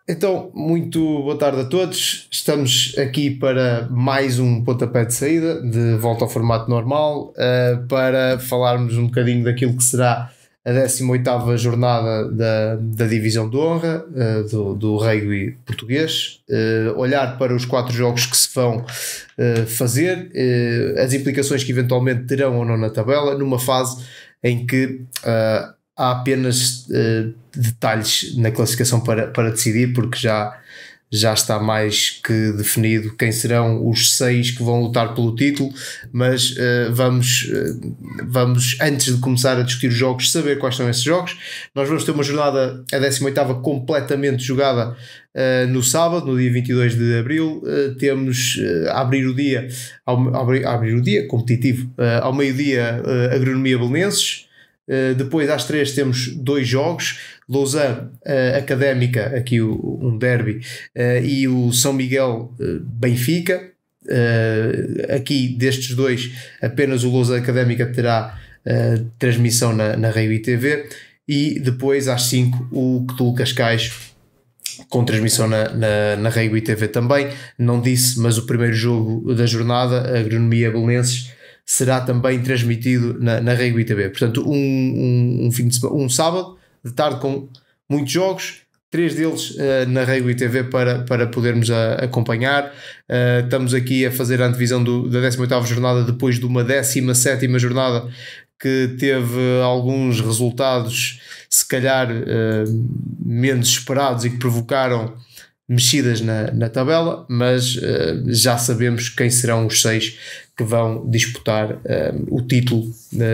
Então, muito boa tarde a todos. Estamos aqui para mais um pontapé de saída, de volta ao formato normal, para falarmos um bocadinho daquilo que será a 18ª jornada da Divisão de Honra, do rugby português, olhar para os 4 jogos que se vão fazer, as implicações que eventualmente terão ou não na tabela, numa fase em que há apenas detalhes na classificação para decidir, porque já está mais que definido quem serão os 6 que vão lutar pelo título, mas vamos, antes de começar a discutir os jogos, saber quais são esses jogos. Nós vamos ter uma jornada, a 18ª, completamente jogada no sábado, no dia 22 de Abril. Temos a abrir o dia, abrir o dia competitivo, ao meio-dia, Agronomia Belenenses. Depois às 3 temos 2 jogos, Lausanne Académica, aqui um derby, e o São Miguel Benfica. Aqui destes dois apenas o Lausanne Académica terá transmissão na Rugby TV, e depois às 5 o Cthulhu Cascais com transmissão na Rugby TV também. Não disse, mas o primeiro jogo da jornada, a Agronomia Belenenses, será também transmitido na Rugby TV. Portanto, um fim de semana, um sábado de tarde com muitos jogos, 3 deles na Rugby TV para podermos acompanhar. Estamos aqui a fazer a antevisão da 18ª jornada, depois de uma 17ª jornada que teve alguns resultados, se calhar menos esperados, e que provocaram mexidas na tabela, mas já sabemos quem serão os 6 que vão disputar o título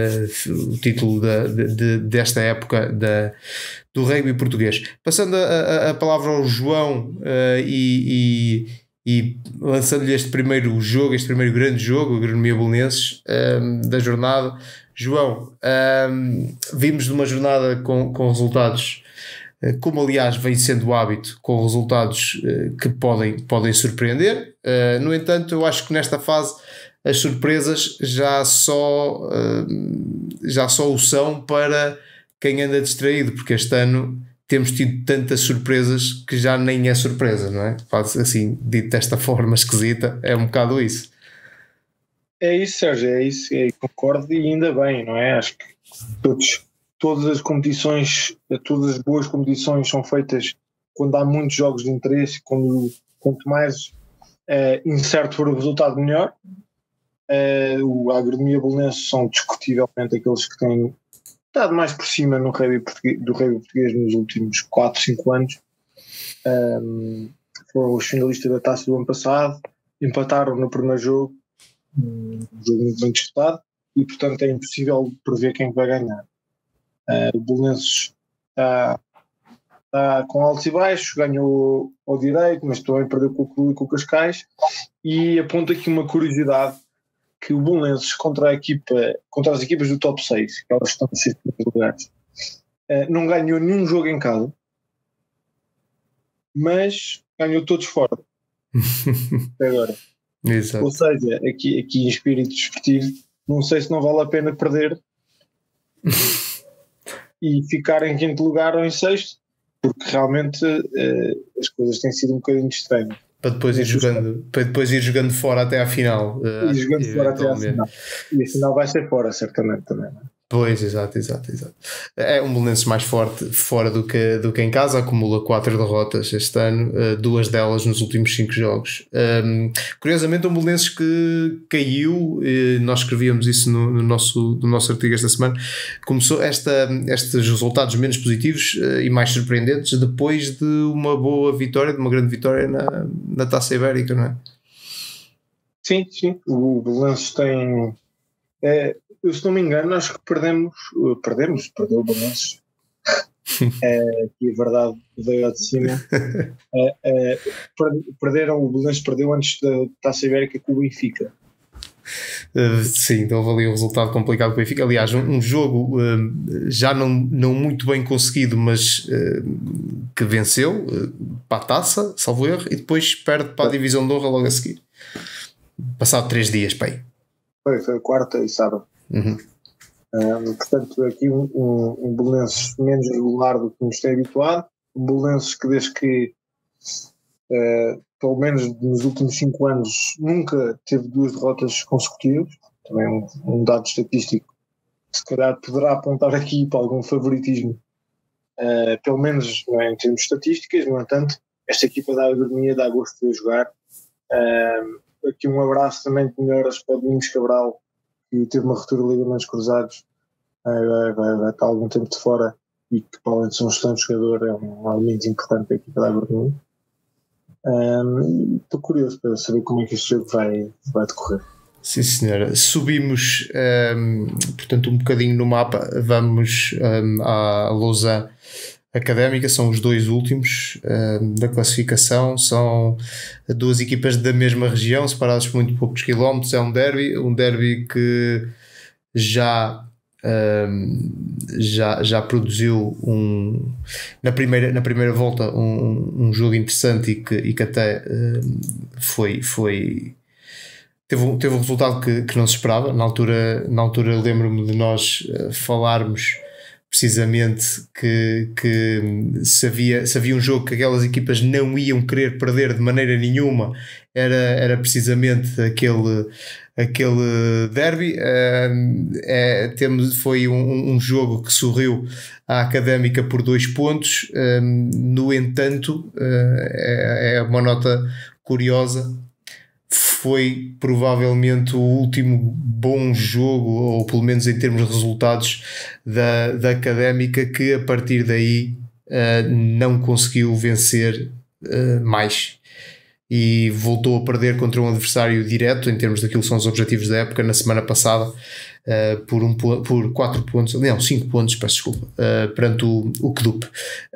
desta época do rugby português. Passando a palavra ao João, e lançando-lhe este primeiro grande jogo, Agronomia Belenenses, da jornada. João, vimos de uma jornada com resultados, como aliás vem sendo o hábito, com resultados que podem surpreender. No entanto, eu acho que nesta fase as surpresas já só o são para quem anda distraído, porque este ano temos tido tantas surpresas que já nem é surpresa, não é? Assim, dito desta forma esquisita, é um bocado isso. É isso, Sérgio, é isso, concordo, e ainda bem, não é? Acho que todas as competições, todas as boas competições são feitas quando há muitos jogos de interesse, quanto mais incerto for o resultado, melhor. A Agronomia Belenenses são discutivelmente aqueles que têm estado mais por cima do rugby português nos últimos 4, 5 anos. Foram os finalistas da taça do ano passado, empataram no primeiro jogo, um jogo muito bem disputado, e portanto é impossível prever quem vai ganhar. O Belenenses está com altos e baixos, ganhou ao direito, mas também perdeu com o Cthulhu e com o Cascais, e aponta aqui uma curiosidade, que o Belenenses contra as equipas do top 6, que elas estão nos 6 primeiros lugares, não ganhou nenhum jogo em casa, mas ganhou todos fora. Agora. Exato. Ou seja, aqui em espírito desportivo, não sei se não vale a pena perder e ficar em 5º lugar ou em 6º, porque realmente as coisas têm sido um bocadinho estranhas. Para depois ir jogando fora até à final. E jogando fora até à final. E a final vai ser fora, certamente, também, não é? Pois, exato. É um Belenenses mais forte fora do que em casa, acumula 4 derrotas este ano, 2 delas nos últimos 5 jogos. Curiosamente, um Belenenses que caiu, nós escrevíamos isso no nosso artigo esta semana, começou estes resultados menos positivos e mais surpreendentes depois de uma boa vitória, de uma grande vitória na Taça Ibérica, não é? Sim, o Belenenses tem... eu, se não me engano, acho que perdeu o Belenenses. Que a verdade veio de cima. O Belenenses perdeu antes da Taça Ibérica com o Benfica. Sim, então houve ali um resultado complicado com o Benfica. Aliás, um jogo já não muito bem conseguido, mas que venceu para a Taça, salvo erro, e depois perde para a Divisão de Honra logo a seguir. Passado 3 dias, pai. Foi quarta e sábado. Uhum. Portanto, aqui um Belenenses menos regular do que nos tem habituado, um Belenenses que desde que pelo menos nos últimos 5 anos, nunca teve 2 derrotas consecutivas. Também é um dado estatístico que se calhar poderá apontar aqui para algum favoritismo, pelo menos não é, em termos de estatísticas. No entanto, esta equipa da Agonia dá gosto de jogar. Aqui um abraço também de melhoras para o Domingos Cabral, que teve uma ruptura de ligamentos cruzados, vai estar algum tempo de fora, e que, para além de ser um excelente jogador, é um elemento importante da equipa da Agonia. Estou curioso para saber como é que este jogo vai decorrer. Sim, senhora. Subimos, portanto, um bocadinho no mapa. Vamos à Lausanne Académica. São os 2 últimos da classificação. São 2 equipas da mesma região, separadas por muito poucos quilómetros. É um derby que já produziu na primeira volta um jogo interessante e que até teve um resultado que não se esperava. Na altura lembro-me de nós falarmos precisamente que se havia um jogo que aquelas equipas não iam querer perder de maneira nenhuma, era precisamente aquele derby. Foi um jogo que sorriu à Académica por 2 pontos. No entanto, é uma nota curiosa, foi provavelmente o último bom jogo, ou pelo menos em termos de resultados, da Académica, que a partir daí não conseguiu vencer mais, e voltou a perder contra um adversário direto em termos daquilo que são os objetivos da época na semana passada, por 4 pontos, não, 5 pontos, peço desculpa, perante o Kdup.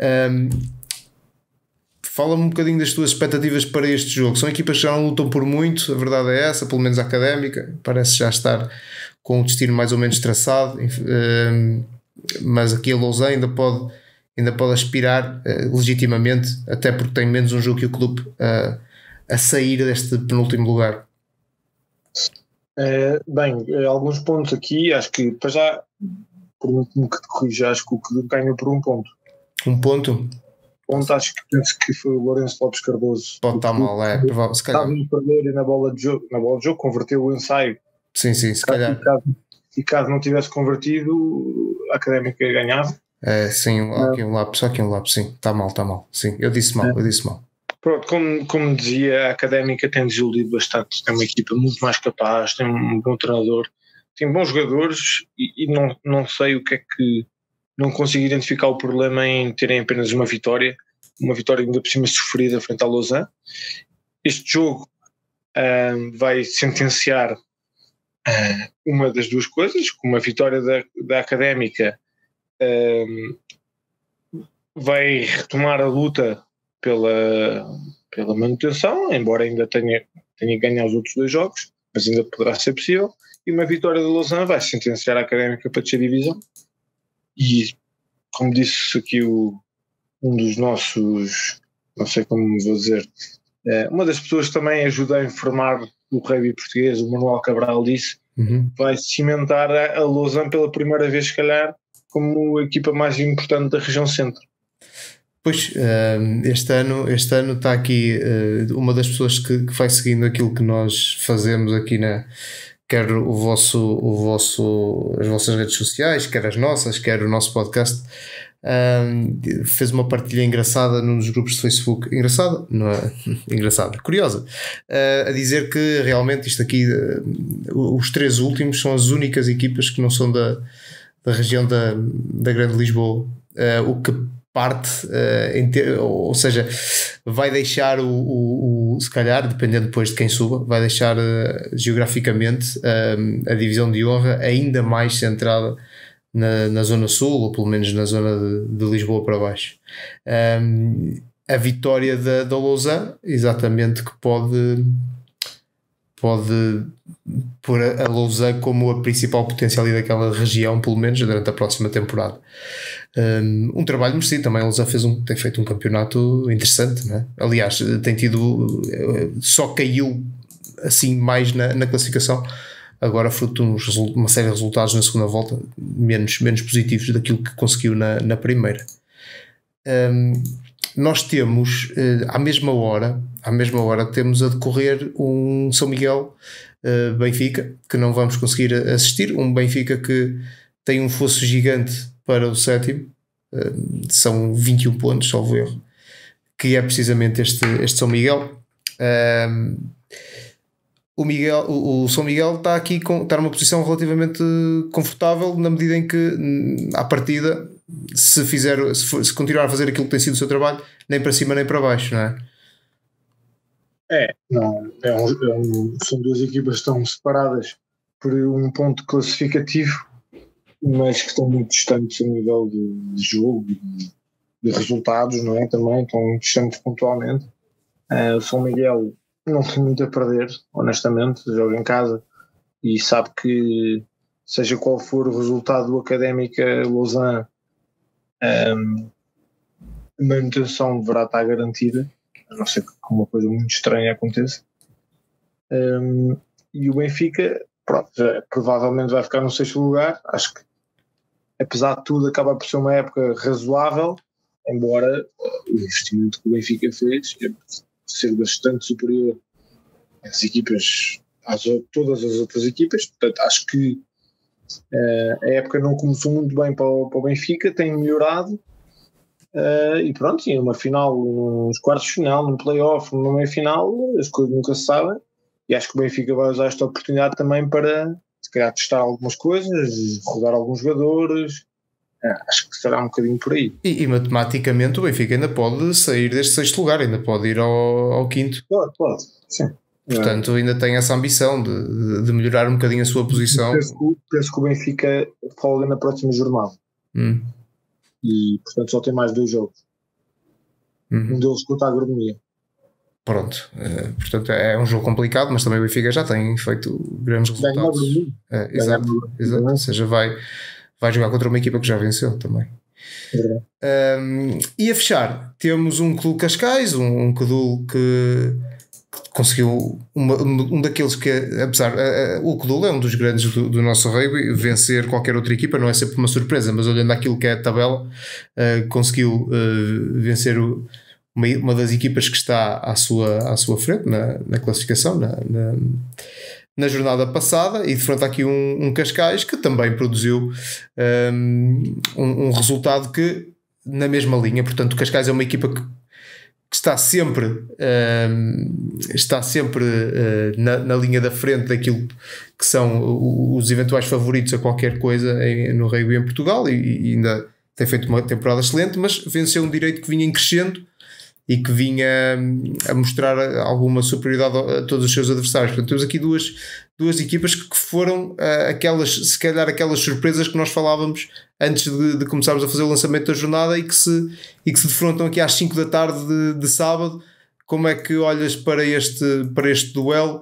Fala-me um bocadinho das tuas expectativas para este jogo. São equipas que já não lutam por muito, a verdade é essa, pelo menos a Académica parece já estar com o destino mais ou menos traçado, mas aqui a Lausanne ainda pode aspirar legitimamente, até porque tem menos um jogo que o clube a sair deste penúltimo lugar. Alguns pontos aqui, acho que para já, por último que te corrija, acho que o clube ganhou por 1 ponto. 1 ponto? Acho que penso que foi o Lourenço Lopes Cardoso. Pode estar mal, provável, se calhar. Estava a perder na bola de jogo, converteu o ensaio. Sim, se calhar. E caso não tivesse convertido, a Académica ganhava. Sim, aqui um lápis, sim, está mal. Sim, eu disse mal. Pronto, como dizia, a Académica tem desiludido bastante. Tem uma equipa muito mais capaz, tem um bom treinador, tem bons jogadores, e não sei o que é que. Não consigo identificar o problema em terem apenas uma vitória ainda por cima sofrida frente à Lausanne. Este jogo vai sentenciar uma das 2 coisas. Com uma vitória da Académica, vai retomar a luta pela manutenção, embora ainda tenha ganho os outros 2 jogos, mas ainda poderá ser possível. E uma vitória da Lausanne vai sentenciar a Académica para descer divisão. E, como disse aqui um dos nossos, não sei como vou dizer, uma das pessoas que também ajuda a informar o rugby português, o Manuel Cabral, disse, vai cimentar a Lausanne pela primeira vez, se calhar, como a equipa mais importante da região centro. Pois, este ano está aqui uma das pessoas que vai seguindo aquilo que nós fazemos aqui quer as vossas redes sociais, quer as nossas, quer o nosso podcast. Fez uma partilha engraçada num dos grupos de Facebook, engraçada, não é? Engraçada, curiosa, a dizer que realmente isto aqui, os 3 últimos são as únicas equipas que não são da região da Grande Lisboa, o que parte, ou seja, vai deixar se calhar, dependendo depois de quem suba, vai deixar geograficamente a divisão de honra ainda mais centrada na zona sul, ou pelo menos na zona de Lisboa para baixo. A vitória da Lausanne, exatamente, que pode pôr a Lausanne como a principal potência ali daquela região, pelo menos durante a próxima temporada. Um trabalho merecido também. A Lausanne tem feito um campeonato interessante, não é? Aliás, só caiu assim mais na classificação agora, fruto de uma série de resultados na segunda volta menos positivos daquilo que conseguiu na primeira. nós temos à mesma hora temos a decorrer um São Miguel Benfica, que não vamos conseguir assistir, um Benfica que tem um fosso gigante para o sétimo, são 21 pontos, salvo erro, que é precisamente este São Miguel. O São Miguel está numa posição relativamente confortável, na medida em que, à partida, se continuar a fazer aquilo que tem sido o seu trabalho, nem para cima nem para baixo, não é? São duas equipas que estão separadas por um ponto classificativo, mas que estão muito distantes a nível de jogo, de resultados, não é? Também estão muito distantes pontualmente. O São Miguel não tem muito a perder, honestamente, joga em casa e sabe que, seja qual for o resultado do Académica Lausanne, a manutenção deverá estar garantida, a não ser que uma coisa muito estranha aconteça. E o Benfica, pronto, provavelmente vai ficar no 6º lugar. Acho que, apesar de tudo, acaba por ser uma época razoável, embora o investimento que o Benfica fez ser bastante superior às equipas, todas as outras equipas. Portanto, acho que a época não começou muito bem para o Benfica, tem melhorado, e pronto, e numa final, nos quartos de final, no play-off, numa meia-final, as coisas nunca se sabem, e acho que o Benfica vai usar esta oportunidade também para, se calhar, testar algumas coisas, rodar alguns jogadores. Acho que será um bocadinho por aí. E matematicamente o Benfica ainda pode sair deste 6º lugar, ainda pode ir ao 5º. Pode, sim. Portanto, ainda tem essa ambição de melhorar um bocadinho a sua posição. Penso que o Benfica folga na próxima jornada. E, portanto, só tem mais 2 jogos. Um deles contra a Agronomia. Pronto. Portanto, é um jogo complicado, mas também o Benfica já tem feito grandes resultados. Exato. Ou seja, vai jogar contra uma equipa que já venceu também. E a fechar, temos um Codul Cascais, um Codul que conseguiu um daqueles que, apesar, o Codul é um dos grandes do nosso rugby, vencer qualquer outra equipa não é sempre uma surpresa, mas olhando aquilo que é a tabela, conseguiu vencer uma das equipas que está à sua frente na classificação, na jornada passada, e de frente aqui um Cascais que também produziu um resultado que na mesma linha. Portanto, o Cascais é uma equipa que está sempre na linha da frente daquilo que são os eventuais favoritos a qualquer coisa no rugby em Portugal, e ainda tem feito uma temporada excelente, mas venceu um direito que vinha em crescendo e que vinha a mostrar alguma superioridade a todos os seus adversários. Portanto, temos aqui duas equipas que foram se calhar aquelas surpresas que nós falávamos antes de começarmos a fazer o lançamento da jornada, e que se defrontam aqui às 5 da tarde de sábado. Como é que olhas para este duelo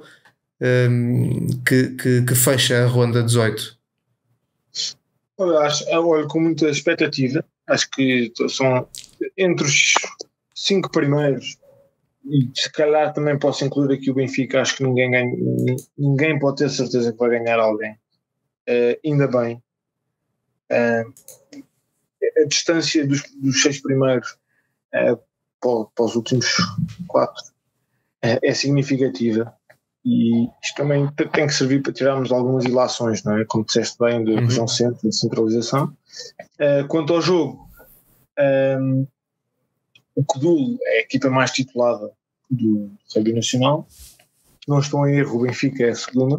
que fecha a ronda 18? Olho com muita expectativa. Acho que são entre os 5 primeiros, e se calhar também posso incluir aqui o Benfica. Acho que ninguém pode ter certeza que vai ganhar alguém. Ainda bem. A distância dos 6 primeiros para os últimos 4 é significativa, e isto também tem que servir para tirarmos algumas ilações, não é? Como disseste bem, da região centro, de centralização. Quanto ao jogo, o Codul é a equipa mais titulada do rugby nacional. Não estou em erro, o Benfica é a segunda.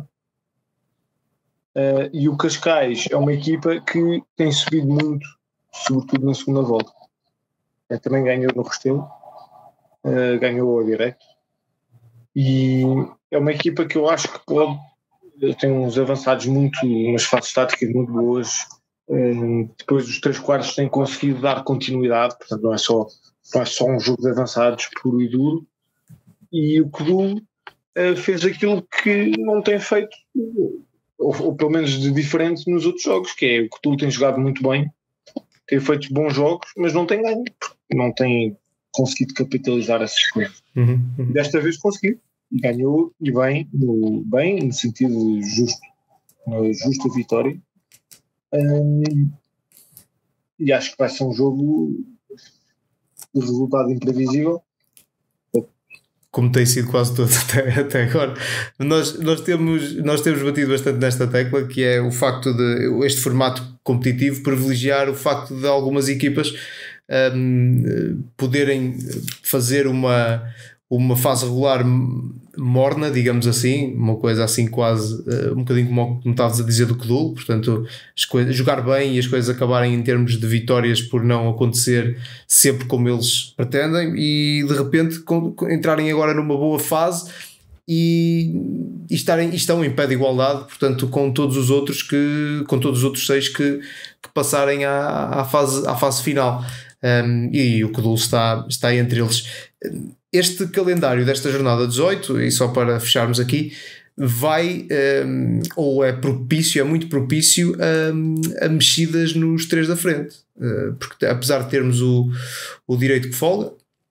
E o Cascais é uma equipa que tem subido muito, sobretudo na segunda volta. Também ganhou no Restelo, ganhou ao direto, e é uma equipa que eu acho que tem uns avançados umas fases táticas muito boas. Depois dos 3 quartos tem conseguido dar continuidade, portanto não é só um jogo de avançados puro e duro. E o Codul fez aquilo que não tem feito, ou pelo menos de diferente nos outros jogos, que é: o Codul tem jogado muito bem, tem feito bons jogos, mas não tem ganho, não tem conseguido capitalizar essas coisas. Desta vez conseguiu, e ganhou, e bem no sentido justo, uma justa vitória. E acho que vai ser um jogo de resultado imprevisível. Como tem sido quase todo até agora. Nós temos batido bastante nesta tecla, que é o facto de este formato competitivo privilegiar o facto de algumas equipas poderem fazer uma fase regular morna, digamos assim, uma coisa assim quase um bocadinho como estavas a dizer do Codul, portanto jogar bem e as coisas acabarem em termos de vitórias por não acontecer sempre como eles pretendem, e de repente entrarem agora numa boa fase e estão em pé de igualdade, portanto, com todos os outros 6 que passarem à fase final. E o Codul está entre eles. Este calendário desta jornada 18, e só para fecharmos aqui, ou é muito propício a mexidas nos 3 da frente, porque apesar de termos o direito que folga,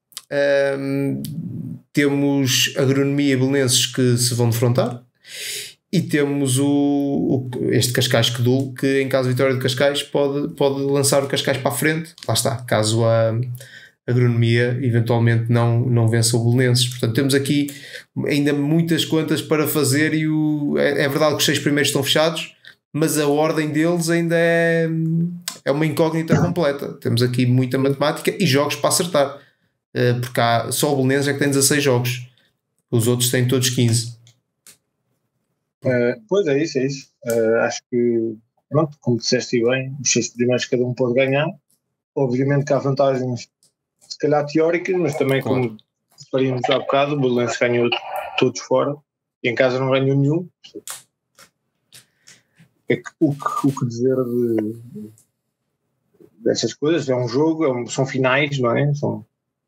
temos Agronomia e Belenenses que se vão defrontar, e temos este Cascais-Codul, que em caso de vitória de Cascais pode lançar o Cascais para a frente, lá está, caso a Agronomia eventualmente não vença o Belenenses. Portanto, temos aqui ainda muitas contas para fazer, e é verdade que os 6 primeiros estão fechados, mas a ordem deles ainda é uma incógnita completa. Temos aqui muita matemática e jogos para acertar, porque só o Belenenses é que tem 16 jogos, os outros têm todos 15. Pois é isso. Acho que, pronto, como disseste bem, os 6 primeiros cada um pode ganhar. Obviamente que há vantagens, se calhar teóricas, mas também, claro, como faríamos há bocado, o Belenenses ganhou todos fora e em casa não ganhou nenhum. O que dizer dessas coisas? É um jogo, são finais, não é? São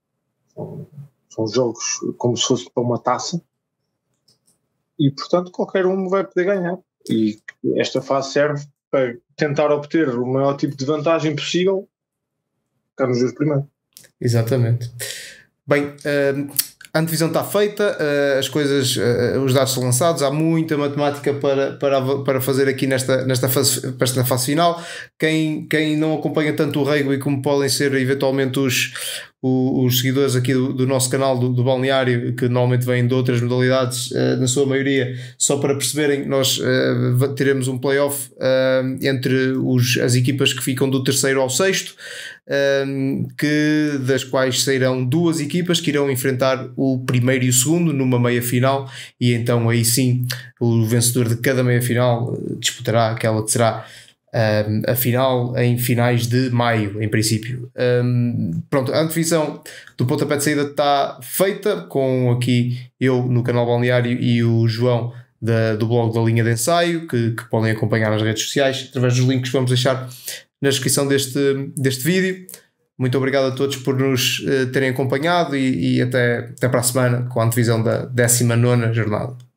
jogos como se fosse para uma taça, e portanto qualquer um vai poder ganhar, e esta fase serve para tentar obter o maior tipo de vantagem possível cá nos 2 primeiros. Exatamente. Bem, a antevisão está feita, as coisas, os dados são lançados, há muita matemática para fazer aqui nesta fase final. Quem não acompanha tanto o rugby, como podem ser eventualmente os seguidores aqui do nosso canal do Balneário, que normalmente vêm de outras modalidades, na sua maioria, só para perceberem, nós teremos um play-off entre as equipas que ficam do 3º ao 6º, das quais sairão 2 equipas que irão enfrentar o 1º e o 2º numa meia final, e então aí sim o vencedor de cada meia final disputará aquela que será a final em finais de maio, em princípio. Pronto, a antevisão do pontapé de saída está feita, com aqui eu no canal Balneário e o João do blog da Linha de Ensaio, que podem acompanhar nas redes sociais através dos links que vamos deixar na descrição deste vídeo. Muito obrigado a todos por nos terem acompanhado, e até para a semana com a antevisão da 19ª jornada.